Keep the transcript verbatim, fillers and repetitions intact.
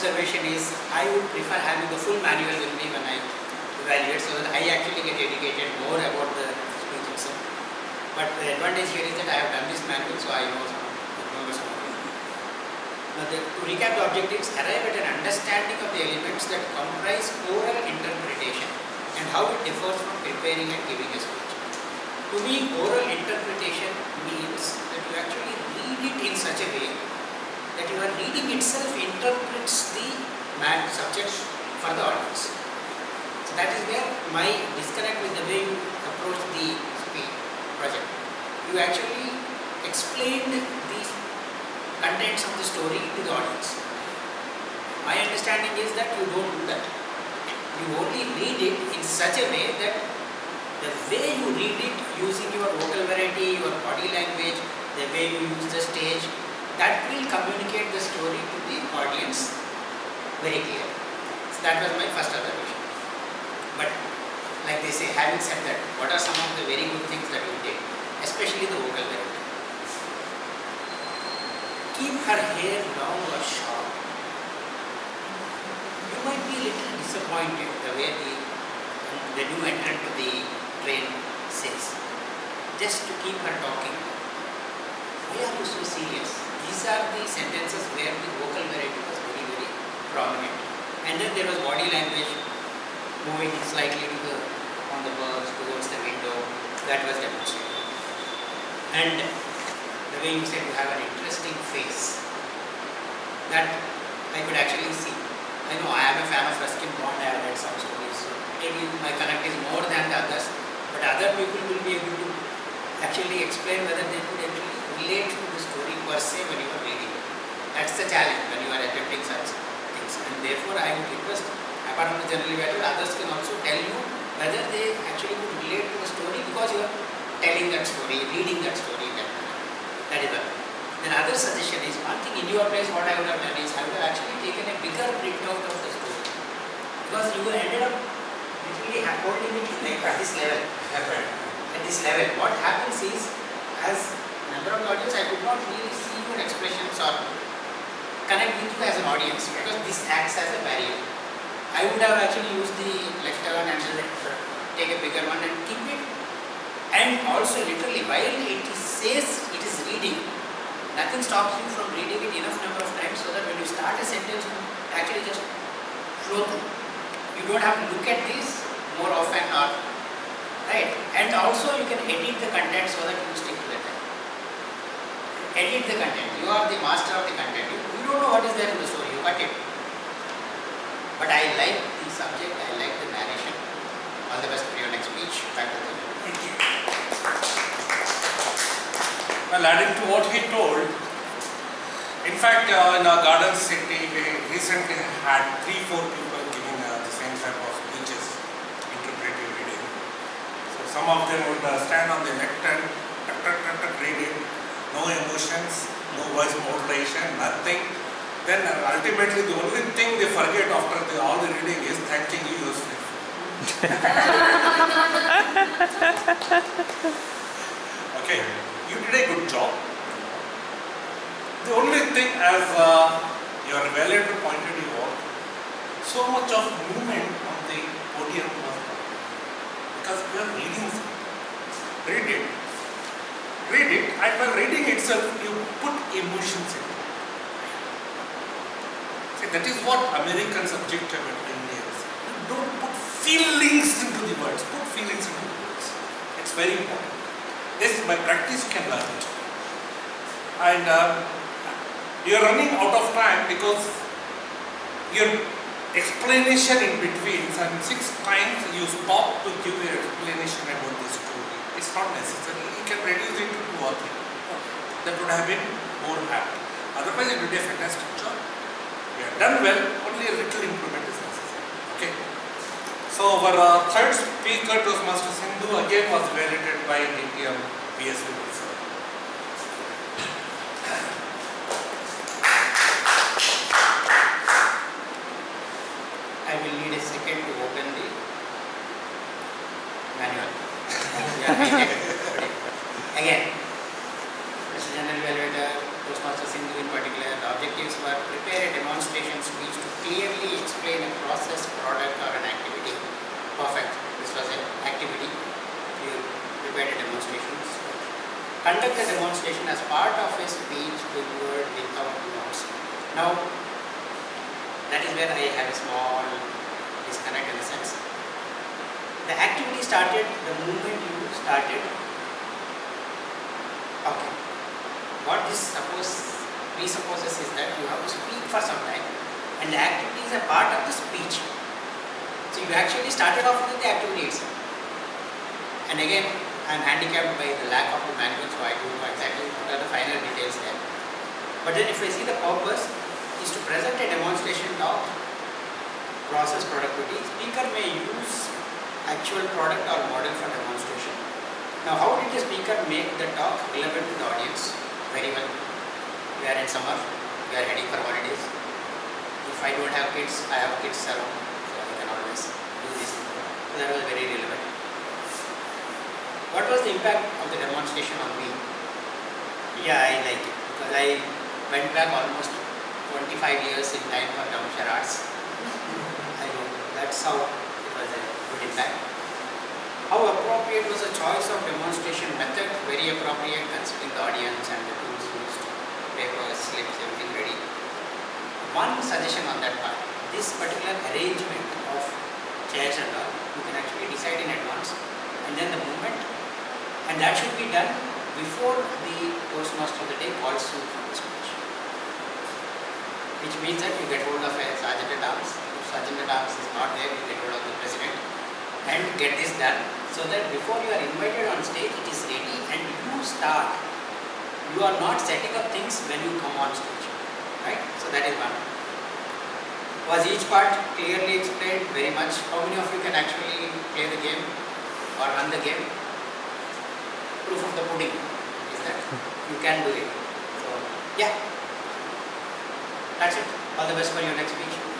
observation is I would prefer having the full manual with me when I evaluate, so that I actually get educated more about the speech itself. But the advantage here is that I have done this manual, so I know some, remember some of it. Now, the, to recap the objectives, arrive at an understanding of the elements that comprise oral interpretation and how it differs from preparing and giving a speech. To me, oral interpretation means that you actually read it in such a way that your reading itself interprets the man subject for the audience. So that is where my disconnect with the way you approach the speech project. You actually explained the contents of the story to the audience. My understanding is that you don't do that. You only read it in such a way that the way you read it using your vocal variety, your body language, the way you use the stage, that will communicate the story to the audience very clearly. So that was my first observation. But like they say, having said that, what are some of the very good things that you did, especially the vocal variety? Keep her hair long or short. You might be a little disappointed the way the, the new entrant to the train says, just to keep her talking. Why are you so serious? These are the sentences where the vocal variety was very, very prominent. And then there was body language moving slightly to the, on the bus, towards the window. That was demonstrated. And the way you said you have an interesting face, that I could actually see. I know I am a fan of Ruskin Bond, I have read some stories, so maybe my connect is more than the others, but other people will be able to actually explain whether they could actually relate to the story per se when you are reading it. That's the challenge when you are attempting such things. And therefore I would request, apart from the general value, others can also tell you whether they actually could relate to the story because you are telling that story, reading that story. That is one. Then other suggestion is, one thing in your place what I would have done is, I would have actually taken a bigger printout of the story. Because you ended up literally holding it like at this level. At this level. What happens is, as a member of the audience, I could not really see your expressions or connect with you as an audience, because this acts as a barrier. I would have actually used the left hand and take a bigger one and keep it. And also literally, while it says it is reading, nothing stops you from reading it enough number of times so that when you start a sentence, you actually just flow through. You don't have to look at this more often or, right? And also you can edit the content so that you stick to the time. Edit the content. You are the master of the content. You, you don't know what is there in the story. You cut it. But I like the subject. I like the narration. All the best for your next speech. Back to the Thank you. Well, adding to what he told, in fact, uh, in our Garden City, we recently had three, four people giving uh, the same type of speeches, interpretive reading. So some of them would uh, stand on the lectern, tuck, tuck, tuck, tuck, reading, no emotions, no voice modulation, nothing. Then uh, ultimately, the only thing they forget after the, all the reading is thanking you yourself. Okay. You did a good job. The only thing, as uh, your evaluator pointed you out, so much of movement on the podium was because you are reading. Read it. Read it, and by reading itself, you put emotions in it. See, that is what Americans object about Indians. You don't put feelings into the words. Put feelings into the words. It's very important. This, by practice, you can learn it. And uh, you are running out of time because your explanation in between, and six times you stop to give your explanation about the story. It's not necessary. You can reduce it to two or three. That would have been more apt. Otherwise, you did a fantastic job. You have done well, only a little improvement is necessary. Okay. So our uh, third speaker, Toastmaster Sindhu, again was evaluated by D T M P S U. I will need a second to open the manual. Again, Mister General Evaluator, Toastmaster Sindhu in particular, the objectives were prepare a demonstration speech to clearly explain a process, product or an activity. Perfect. This was an activity. You prepared a demonstration. Conduct the demonstration as part of a speech delivered without notes. Now, that is where I have a small disconnect in a sense. The activity started the moment you started talking. What this suppose presupposes is that you have to speak for some time, and the activity is a part of the speech. So you actually started off with the activity itself. And again, I am handicapped by the lack of the manual, so I don't know exactly what are the final details there. But then if I see the purpose is to present a demonstration of process productivity, speaker may use actual product or model for demonstration. Now, how did the speaker make the talk relevant to the audience? Very well. We are in summer, we are heading for holidays. If I don't have kids, I have kids around, so I can always do this. So that was very relevant. What was the impact of the demonstration on me? Yeah, I like it because I went back almost twenty-five years in time for dumb charades. I know that's how it was a good impact. How appropriate was the choice of demonstration method? Very appropriate considering the audience and the tools used, papers, slips, everything ready. One suggestion on that part, this particular arrangement of chairs and all, you can actually decide in advance, and then the movement, and that should be done before the Toastmaster of the day calls you for the speech. Which means that you get hold of a sergeant at arms. If sergeant at arms is not there, you get hold of the president and get this done, so that before you are invited on stage, it is ready and you start. You are not setting up things when you come on stage, right? So that is one. Was each part clearly explained? Very much. How many of you can actually play the game or run the game? Proof of the pudding is that you can do it. So yeah, that's it. All the best for your next speech.